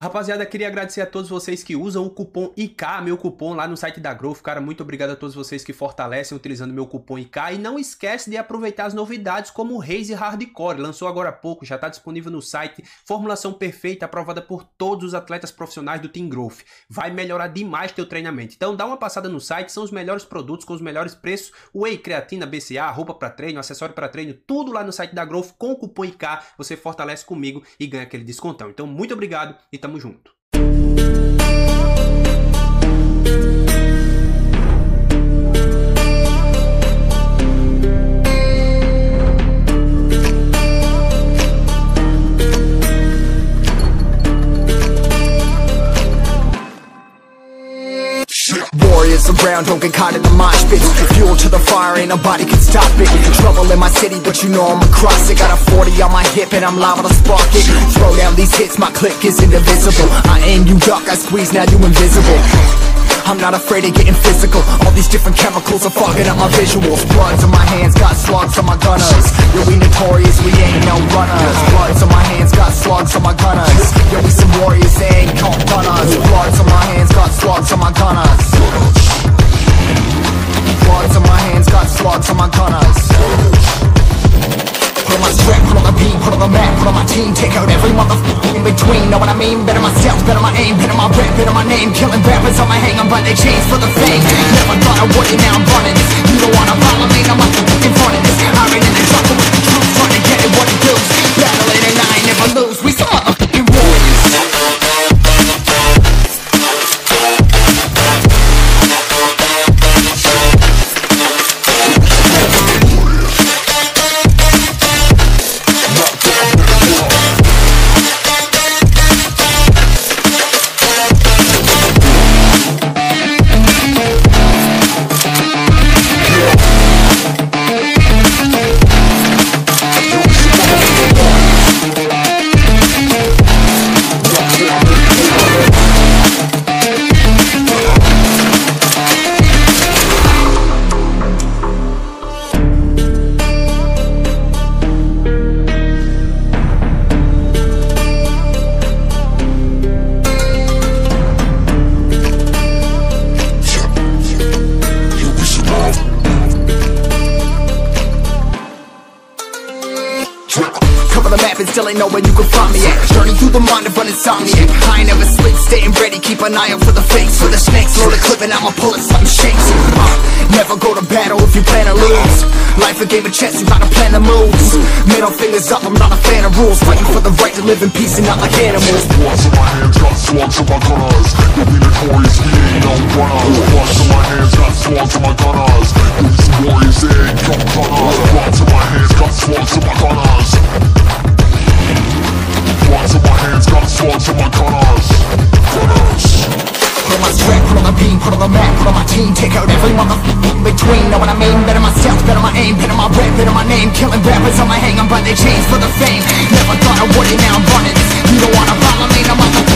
Rapaziada, queria agradecer a todos vocês que usam o cupom IK, meu cupom lá no site da Growth. Cara, muito obrigado a todos vocês que fortalecem utilizando meu cupom IK. E não esquece de aproveitar as novidades como o Raise Hardcore. Lançou agora há pouco, já está disponível no site. Formulação perfeita, aprovada por todos os atletas profissionais do Team Growth. Vai melhorar demais teu treinamento. Então dá uma passada no site, são os melhores produtos com os melhores preços. Whey, creatina, BCA, roupa para treino, acessório para treino, tudo lá no site da Growth. Com o cupom IK, você fortalece comigo e ganha aquele descontão. Então muito obrigado e tamo junto. Warriors around, don't get caught in the mosh pit. Fuel to the fire, ain't nobody can stop it. Trouble in my city, but you know I'm across it. Got a 40 on my hip and I'm liable to spark it. Throw down these hits, my click is indivisible. I aim, you duck, I squeeze, now you invisible. I'm not afraid of getting physical. All these different chemicals are fogging up my visuals. Bloods on my hands, got slugs on my gunners. Yo, we notorious, we ain't no runners. Bloods on my hands, got slugs on my gunners. Yo, we some warriors, they ain't called runners. Bloods on my hands, got slugs on my gunners. Bloods on my hands, got slugs on my gunners. Put on my strap, put on the beam, put on the map, put on my team. Take out every motherfucker in between. Know what I mean? Better myself, better my aim, better my rap, better my name. Killing rappers on my hang, I'm by their chains for the fame. Never thought I would it, now I'm running this. You don't wanna follow me, now I'm in front of this. Iron in the jungle with the truth, trying to get it what it does. Battling and I ain't never lose, we some motherfucking warriors. Still ain't know where you can find me at. Journey through the mind of an insomniac. I ain't never sleep, staying ready, keep an eye out for the fakes. For the snakes, load a clip and I'ma pull it, something shakes. Never go to battle if you plan to lose. Life a game of chess, you gotta plan the moves. Middle fingers up, I'm not a fan of rules. Fighting for the right to live in peace and not like animals. Bloods in my hands, got slugs on my gunners. You'll be notorious, we ain't no runners. Bloods in my hands, got slugs on my gunners. You'll be some warriors, they ain't no runners. Bloods in my hands, got slugs on my gunners. Bloods in my hands, got slugs on my gunners. Put on my strap, put on the beam, put on the map, put on my team. Take out every motherfucker in between. Know what I mean? Better myself, better my aim, better my rap, better my name. Killing rappers on my hang, I'm by their chains for the fame. Never thought I would it, now I'm running this. You don't wanna follow me, no motherfucker.